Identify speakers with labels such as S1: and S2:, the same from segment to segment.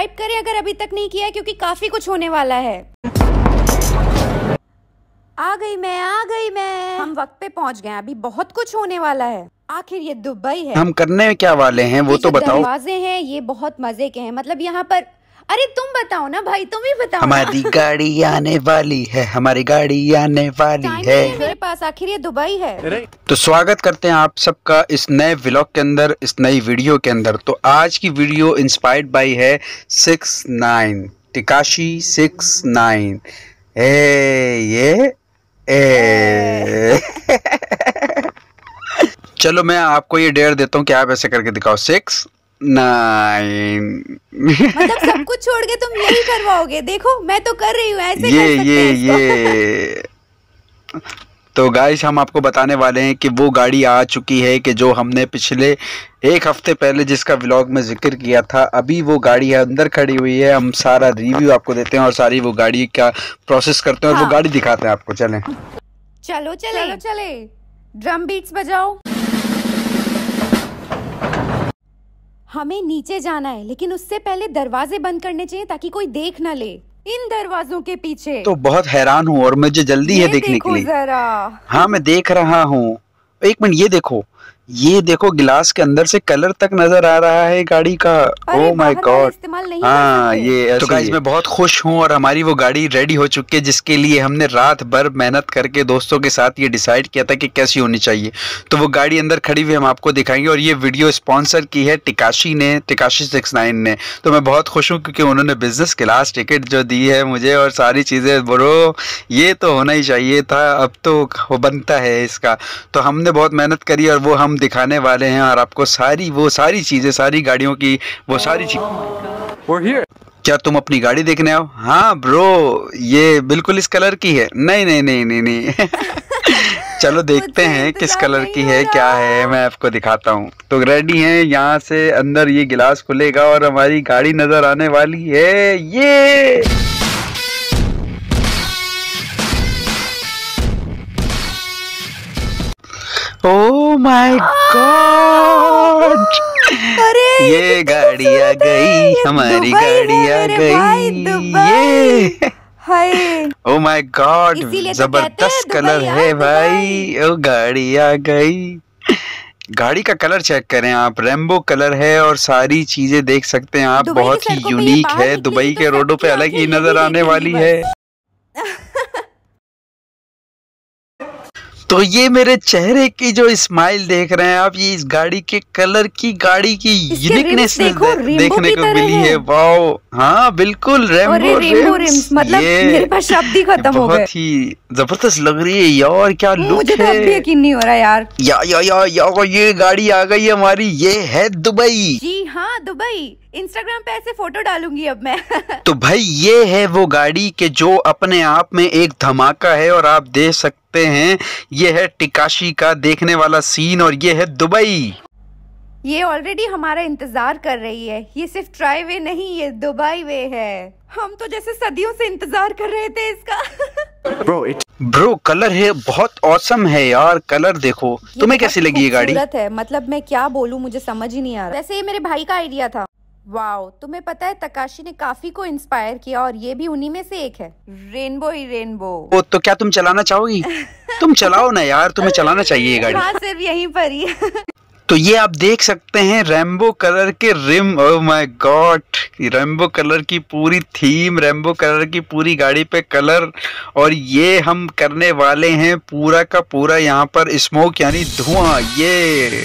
S1: Subscribe करें अगर अभी तक नहीं किया है, क्योंकि काफी कुछ होने वाला है। आ गई मैं। हम वक्त पे पहुंच गए। अभी बहुत कुछ होने वाला है। आखिर ये दुबई है।
S2: हम करने क्या वाले हैं वो तो बताओ।
S1: दरवाजे हैं ये बहुत मजे के हैं। मतलब यहाँ पर, अरे तुम बताओ ना भाई, तुम ही बताओ।
S2: हमारी गाड़ी आने वाली है, हमारी गाड़ी आने वाली है
S1: मेरे पास। आखिर ये दुबई है।
S2: तो स्वागत करते हैं आप सबका इस नए व्लॉग के अंदर, इस नई वीडियो के अंदर। तो आज की वीडियो इंस्पायर्ड बाय है 6ix9ine, टेकाशी 6ix9ine। चलो मैं आपको ये डेयर देता हूँ कि आप ऐसे करके दिखाओ 6ix9ine।
S1: मतलब सब कुछ छोड़ के तुम यही करवाओगे? देखो मैं तो कर रही हूँ, ऐसे
S2: ये
S1: कर सकते हैं इसको।
S2: तो गाइस हम आपको बताने वाले हैं कि वो गाड़ी आ चुकी है कि जो हमने पिछले एक हफ्ते पहले जिसका व्लॉग में जिक्र किया था। अभी वो गाड़ी है अंदर खड़ी हुई है। हम सारा रिव्यू आपको देते हैं और सारी वो गाड़ी का प्रोसेस करते हैं और वो गाड़ी दिखाते हैं आपको। चलें
S1: चले ड्रम बीट्स बजाओ। हमें नीचे जाना है, लेकिन उससे पहले दरवाजे बंद करने चाहिए ताकि कोई देख ना ले इन दरवाजों के पीछे।
S2: तो बहुत हैरान हूँ और मुझे जल्दी है देखने के लिए।
S1: जरा
S2: हाँ मैं देख रहा हूँ, एक मिनट। ये देखो गिलास के अंदर से कलर तक नजर आ रहा है गाड़ी का। Oh my God. हाँ ये तो गाइस मैं बहुत खुश हूँ और हमारी वो गाड़ी रेडी हो चुकी है, जिसके लिए हमने रात भर मेहनत करके दोस्तों के साथ ये डिसाइड किया था कि कैसी होनी चाहिए। तो वो गाड़ी अंदर खड़ी हुई हम आपको दिखाएंगे और ये वीडियो स्पॉन्सर की है टेकाशी 6ix9ine ने। तो मैं बहुत खुश हूँ क्योंकि उन्होंने बिजनेस क्लास टिकट जो दी है मुझे और सारी चीज़ें। ब्रो ये तो होना ही चाहिए था, अब तो वो बनता है इसका। तो हमने बहुत मेहनत करी और वो हम दिखाने वाले हैं और आपको सारी चीजें, सारी गाड़ियों की वो सारी चीजें। क्या तुम अपनी गाड़ी देखने आओ? हाँ ब्रो ये बिल्कुल इस कलर की है। नहीं चलो देखते हैं किस कलर की है, क्या है, मैं आपको दिखाता हूँ। तो रेडी हैं, यहाँ से अंदर ये गिलास खुलेगा और हमारी गाड़ी नजर आने वाली है। ये ओह माय गॉड, ये गाड़ी आ गई, हमारी गाड़ी आ गई। ये ओह माय गॉड जबरदस्त कलर है भाई। ओ गाड़ी आ गई। गाड़ी का कलर चेक करें आप, रेनबो कलर है और सारी चीजें देख सकते हैं आप। बहुत ही यूनिक है, दुबई के रोडों पे अलग ही नजर आने वाली है। तो ये मेरे चेहरे की जो स्माइल देख रहे हैं आप, ये इस गाड़ी के कलर की, गाड़ी की यूनिकनेस देखने को मिली है। वाओ हाँ बिल्कुल रेनबो रिम्स।
S1: मतलब मेरे पास शब्द ही खत्म हो गए।
S2: बहुत ही जबरदस्त लग रही है यार, क्या लुक है।
S1: मुझे तो अब भी यकीन नहीं हो रहा यार।
S2: या ये गाड़ी आ गई हमारी। ये है दुबई।
S1: जी हाँ दुबई। इंस्टाग्राम पे ऐसे फोटो डालूंगी अब मैं।
S2: तो भाई ये है वो गाड़ी के जो अपने आप में एक धमाका है और आप देख सकते हैं ये है टेकाशी का देखने वाला सीन और ये है दुबई।
S1: ये ऑलरेडी हमारा इंतजार कर रही है। ये सिर्फ ट्राई वे नहीं, ये दुबई वे है। हम तो जैसे सदियों से इंतजार कर रहे थे इसका।
S2: ब्रो कलर है बहुत औसम है यार, कलर देखो। तुम्हें कैसी लगी ये गाड़ी?
S1: है, मतलब मैं क्या बोलूं, मुझे समझ ही नहीं आ रहा। वैसे ये मेरे भाई का आइडिया था। वाओ, तुम्हें पता है टेकाशी ने काफी को इंस्पायर किया और ये भी उन्हीं में से एक है। रेनबो ही रेनबो।
S2: तो क्या तुम चलाना चाहोगी? तुम चलाओ ना यार, तुम्हें चलाना चाहिए ये गाड़ी।
S1: हाँ सिर्फ यहीं पर ही।
S2: तो ये आप देख सकते हैं रेनबो कलर के rim. Oh my God, rainbow colour की पूरी थीम, रेनबो कलर की पूरी गाड़ी पे कलर। और ये हम करने वाले हैं पूरा का पूरा यहाँ पर स्मोक यानी धुआं। ये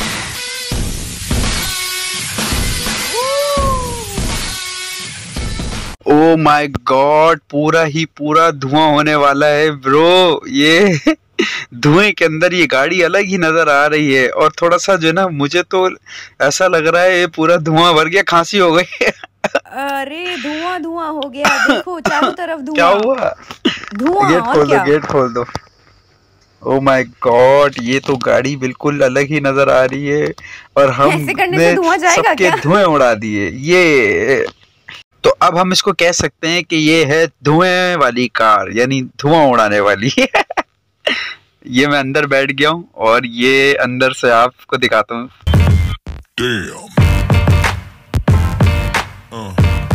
S2: ओह माय गॉड पूरा ही पूरा धुआं होने वाला है ब्रो। ये धुएं के अंदर ये गाड़ी अलग ही नजर आ रही है और थोड़ा सा जो है ना, मुझे तो ऐसा लग रहा है ये पूरा धुआं भर गया, खांसी हो गई।
S1: अरे धुआं हो गया, देखो चारों तरफ धुआं।
S2: क्या हुआ?
S1: धुआं।
S2: गेट खोल दो। ओह माय गॉड ये तो गाड़ी बिल्कुल अलग ही नजर आ रही है और हमने सबके धुएं उड़ा दिए। ये तो अब हम इसको कह सकते हैं कि ये है धुएं वाली कार, यानी धुआं उड़ाने वाली। ये मैं अंदर बैठ गया हूँ और ये अंदर से आपको दिखाता हूँ।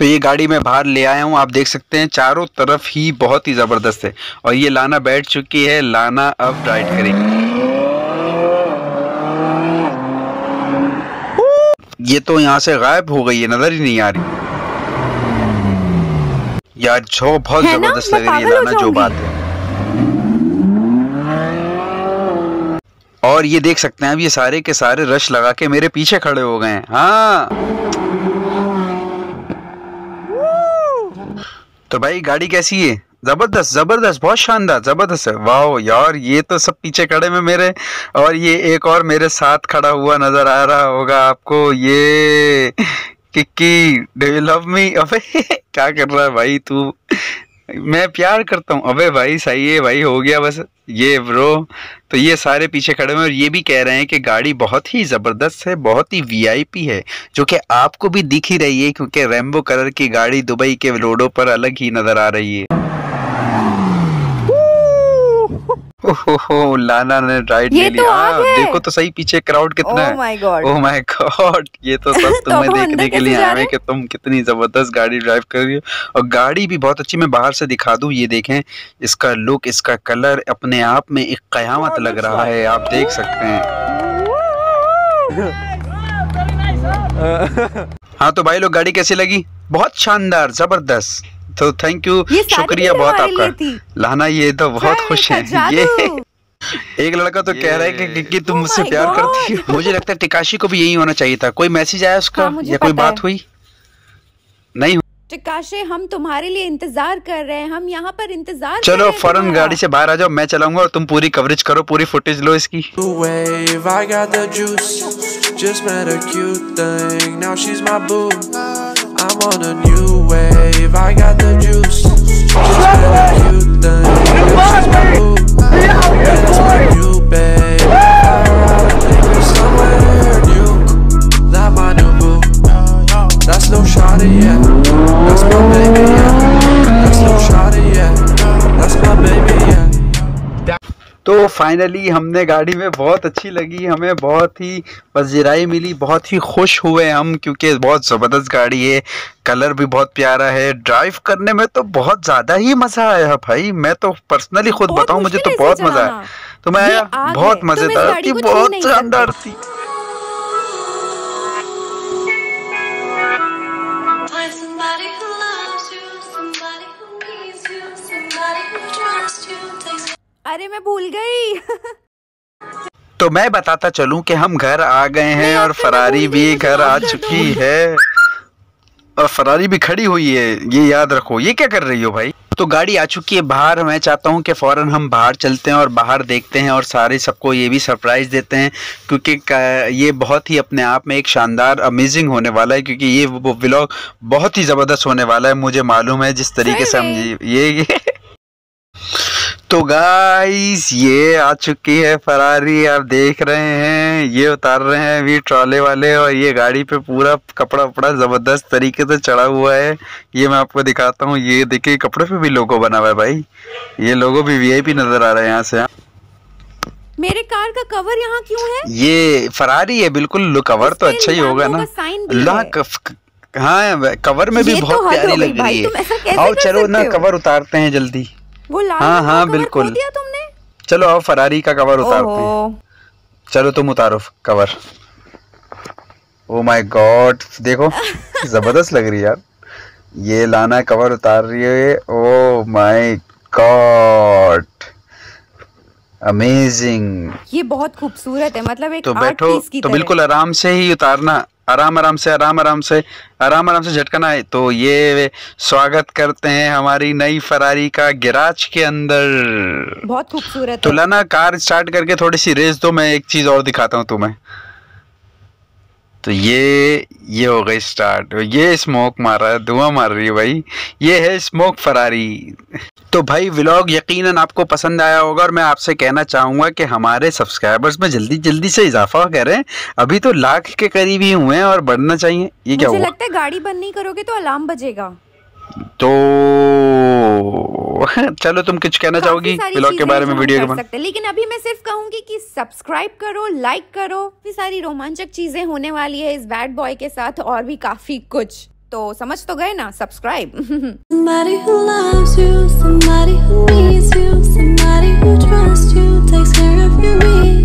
S2: तो ये गाड़ी मैं बाहर ले आया हूँ, आप देख सकते हैं चारों तरफ ही बहुत ही जबरदस्त है। और ये लाना बैठ चुकी है, लाना अब राइड करेगी। ये तो यहाँ से गायब हो गई है, नजर ही नहीं आ रही यार। जो बहुत जबरदस्त लग रही है लाना, जो बात है। और ये देख सकते हैं अब ये सारे के सारे रश लगा के मेरे पीछे खड़े हो गए हैं। हाँ तो भाई गाड़ी कैसी है? जबरदस्त जबरदस्त, बहुत शानदार, जबरदस्त है। वाह यार, ये तो सब पीछे खड़े में मेरे, और ये एक और मेरे साथ खड़ा हुआ नजर आ रहा होगा आपको, ये किक्की, डू यू लव मी? अबे क्या कर रहा है भाई तू? मैं प्यार करता हूँ। अबे भाई सही है भाई, हो गया बस ये ब्रो। तो ये सारे पीछे खड़े हुए और ये भी कह रहे हैं कि गाड़ी बहुत ही जबरदस्त है, बहुत ही वीआईपी है, जो कि आपको भी दिख ही रही है क्योंकि रेम्बो कलर की गाड़ी दुबई के रोडों पर अलग ही नजर आ रही है। ओहो, लाना ने राइड ले लिया। देखो तो सही पीछे क्राउड कितना है। ओह माय गॉड, ये तो सब तुम्हें देखने के लिए आए हैं कि तुम कितनी जबरदस्त गाड़ी ड्राइव कर रही हो। और गाड़ी भी बहुत अच्छी, मैं बाहर से दिखा दूं, ये देखें इसका लुक, इसका कलर अपने आप में एक कयामत लग रहा है, आप देख सकते हैं। हाँ तो भाई लोग, गाड़ी कैसी लगी? बहुत शानदार, जबरदस्त। तो थैंक यू, शुक्रिया बहुत आपका लाना, ये तो बहुत खुश है। ये एक लड़का तो कह रहा है कि तुम मुझसे प्यार करती हो। मुझे लगता है टिकाशी को भी यही होना चाहिए था। कोई मैसेज आया उसका? या कोई बात हुई? नहीं।
S1: टिकाशी, हम तुम्हारे लिए इंतजार कर रहे हैं, हम यहाँ पर इंतजार।
S2: चलो फौरन गाड़ी से बाहर आ जाओ, मैं चलाऊंगा और तुम पूरी कवरेज करो, पूरी फुटेज लो इसकी। I'm on a new wave, I got the juice. Just got a cute thing. She's my boo. Yeah, that's my new babe. I think we're somewhere new. Not my new boo. That's no shawty, yeah. That's my baby, yeah. That's no shawty, yeah. That's my baby, yeah. तो finally हमने गाड़ी में, बहुत अच्छी लगी हमें, बहुत ही पजीराई मिली, बहुत ही खुश हुए हम क्योंकि बहुत ज़बरदस्त गाड़ी है, कलर भी बहुत प्यारा है, ड्राइव करने में तो बहुत ज़्यादा ही मज़ा आया भाई। मैं तो पर्सनली खुद बताऊं, मुझे तो बहुत मज़ा आया। तो मैं आया, बहुत मज़ेदार थी, बहुत शानदार थी।
S1: अरे मैं भूल गई।
S2: तो मैं बताता चलूं कि हम घर आ गए हैं और फरारी भी घर आ चुकी है और फरारी भी खड़ी हुई है, ये याद रखो। ये क्या कर रही हो भाई? तो गाड़ी आ चुकी है बाहर। मैं चाहता हूं कि फौरन हम बाहर चलते हैं और बाहर देखते हैं और सारे सबको ये भी सरप्राइज देते हैं क्योंकि ये बहुत ही अपने आप में एक शानदार अमेजिंग होने वाला है, क्योंकि ये वो व्लॉग बहुत ही ज़बरदस्त होने वाला है, मुझे मालूम है जिस तरीके से हम ये तो गाइस ये आ चुकी है फरारी, आप देख रहे हैं, ये उतार रहे हैं अभी ट्रॉले वाले और ये गाड़ी पे पूरा कपड़ा वपड़ा जबरदस्त तरीके से चढ़ा हुआ है। ये मैं आपको दिखाता हूँ, ये देखिए कपड़े पे भी लोगो बना हुआ है भाई, ये लोगो भी वीआईपी नजर आ रहा है यहाँ से।
S1: मेरे कार का कवर यहाँ क्यों है?
S2: ये फरारी है बिल्कुल, कवर तो अच्छा ही होगा ना। हाँ कवर में भी बहुत प्यारी लग रही है। आओ चलो ना कवर उतारते हैं जल्दी।
S1: वो लाल
S2: हाँ बिल्कुल
S1: दिया तुमने।
S2: चलो आओ फरारी का कवर उतारते हैं। चलो तुम उतारो कवर। ओ माय गॉड देखो जबरदस्त लग रही है यार, ये लाना कवर उतार रही है। ओ माय गॉड अमेजिंग,
S1: ये बहुत खूबसूरत है, मतलब एक
S2: तो बैठो तो बिल्कुल आराम से ही उतारना, आराम से झटकना है। तो ये स्वागत करते हैं हमारी नई फरारी का गैराज के अंदर,
S1: बहुत खूबसूरत।
S2: तो लाना कार स्टार्ट करके थोड़ी सी रेस दो, मैं एक चीज और दिखाता हूँ तुम्हें। तो ये हो गई स्टार्ट, ये स्मोक मार रहा है, धुआं मार रही है भाई, ये है स्मोक फरारी। तो भाई व्लॉग यकीनन आपको पसंद आया होगा और मैं आपसे कहना चाहूँगा कि हमारे सब्सक्राइबर्स में जल्दी से इजाफा करें, अभी तो 1 लाख के करीब ही हुए हैं और बढ़ना चाहिए। ये क्या हुआ?
S1: मुझे लगता है गाड़ी बंद नहीं करोगे तो अलार्म बजेगा।
S2: तो चलो तुम कुछ कहना चाहोगी व्लॉग के बारे में, वीडियो के बारे में?
S1: लेकिन अभी मैं सिर्फ कहूंगी कि सब्सक्राइब करो, लाइक करो, भी सारी रोमांचक चीजें होने वाली है इस बैड बॉय के साथ और भी काफी कुछ। तो समझ तो गए ना, subscribe.
S3: Somebody who loves you, somebody who needs you, somebody who trusts you, takes care of your needs.